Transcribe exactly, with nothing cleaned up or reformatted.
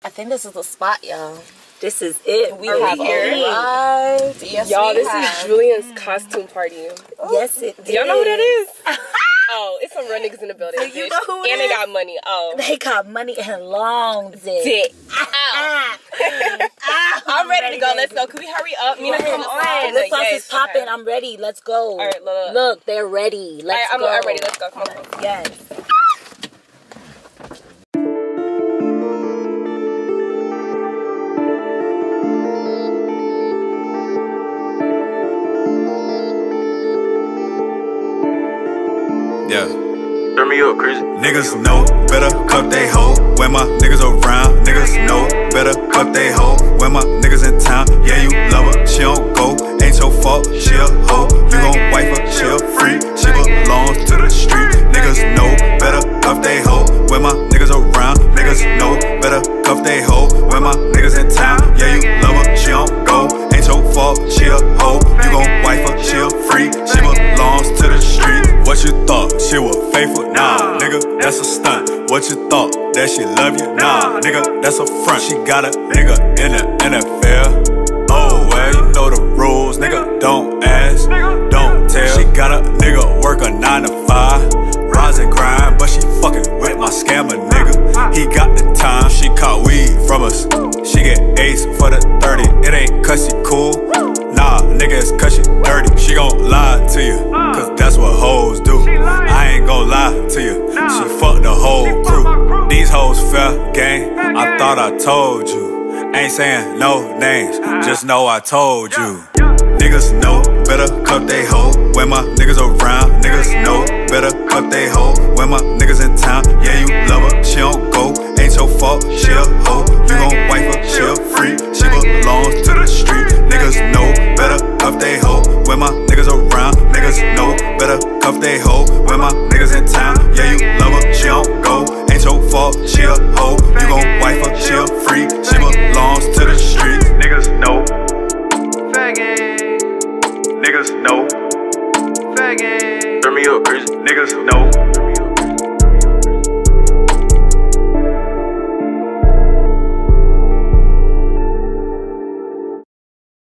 I think this is the spot, y'all. This is it. We have arrived. Yes, y'all, this have. is Julian's costume party. Oh. Yes, it Do y'all know who that is? Oh, it's some real niggas in the building. Do you know who it And is? they got money. Oh. They got money and long dick. Dick. Ow. I'm ready to go. Let's go. Can we hurry up? Mina, come on. Lip gloss yes, is popping. okay. I'm ready. Let's go. All right, look. Look, they're ready. Let's All right, I'm, go. I'm ready. Let's go. Come on. Yes. Yeah. Turn me up, crazy. Niggas know better cup they hoe when my niggas around. Niggas know better cup they hoe when my niggas in town. Yeah, you love her, she don't go. Ain't your fault, she a hoe. You gon' wife her, she a freak. She belongs to the street. Niggas know better cup they hoe when my niggas around. Niggas know better cup they hoe when my niggas in town. Yeah, you love her, she don't go. Ain't your fault, she a hoe. You gon' wife her, she a freak. She belongs to the street. What you thought, she was faithful? Nah, nigga, that's a stunt. What you thought, that she love you? Nah, nigga, that's a front. She got a nigga in the N F L. Oh, well, you know the rules, nigga, don't ask, don't tell. She got a nigga work a nine to five, rise and grind, but she fucking with my scammer, nigga. He got the time, she caught weed from us. She get ace for the thirty, it ain't cause she cool. Nah, nigga, it's cause she dirty. She gon' lie to you, cause that's what hoes do. I ain't gon' lie to you, she fucked the whole crew. These hoes fair game, I thought I told you. Ain't saying no names, just know I told you. Niggas know better cup they hoe when my niggas around. Niggas know better cup they hoe when my niggas in town. Yeah, you love her, she don't go. Ain't your fault, she a hoe.